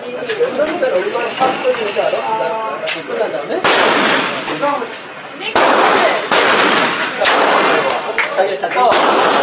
그러니까 얼마나 파악적인지 알아? 끝난 다음에? 자기 잠깐.